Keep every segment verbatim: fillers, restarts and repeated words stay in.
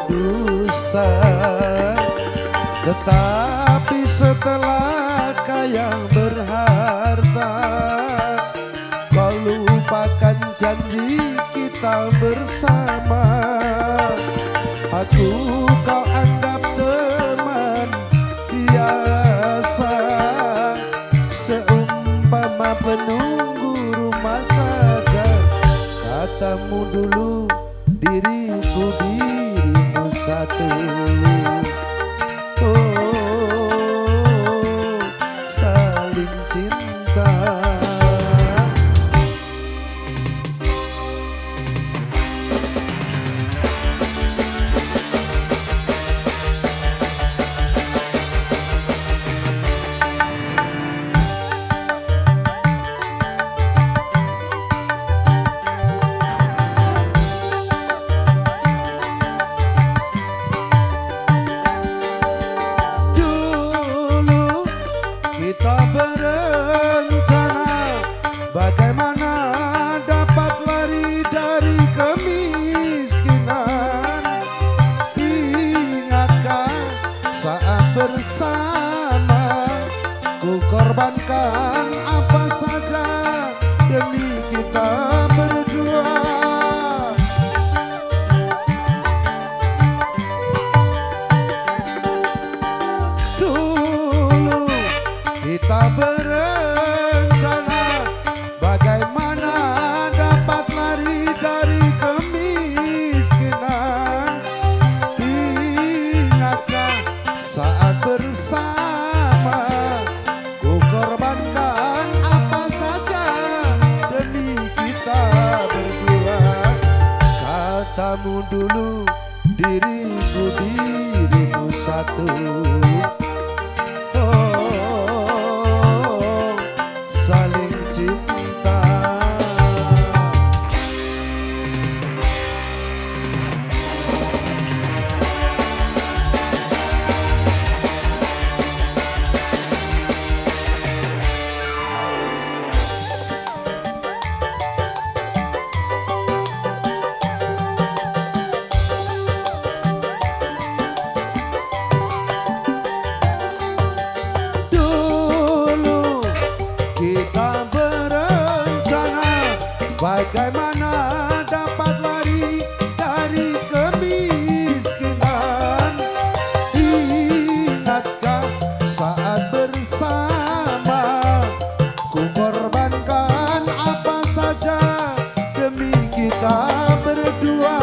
dusta. Tetapi setelah kaya berharta, kau lupakan janji kita bersama. Aku kau anggap teman biasa, seumpama penunggu rumah saja. Katamu dulu diriku dirimu satu. Oh, saling cinta. Kita berencana bagaimana dapat lari dari kemiskinan. Ingatkah saat bersama ku korbankan apa saja demi kita berdua. Kita berencana bagaimana dapat lari dari kemiskinan. Ingatkah saat bersama ku korbankan apa saja demi kita berdua. Katamu dulu diriku dirimu satu. Saling cinta. Kita berencana bagaimana dapat lari dari kemiskinan. Ingatkah saat bersama ku korbankan apa saja demi kita berdua.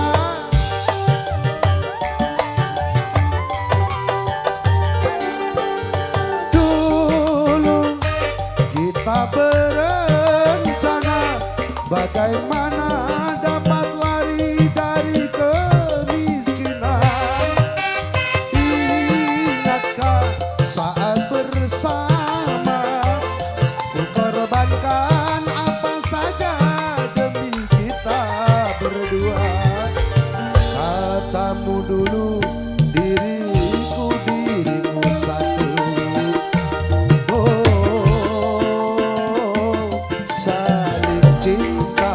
Kita berencana bagaimana dapat lari dari kemiskinan. Ingatkah saat bersama ku korbankan apa saja demi kita berdua. Katamu dulu diriku dirimu satu. Saling cinta.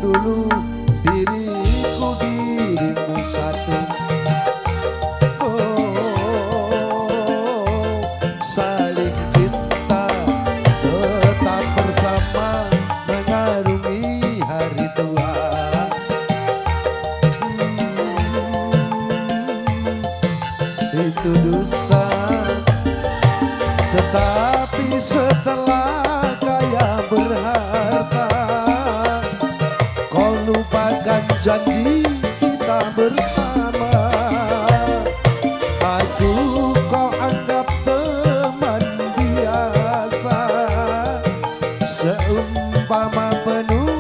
dulu diriku dirimu satu. Oh, saling cinta tetap bersama mengarungi hari tua. Hmm, itu dusta, tetapi setelah kaya berharta, kau lupakan janji kita bersama. Aku kau anggap teman biasa, seumpama penuh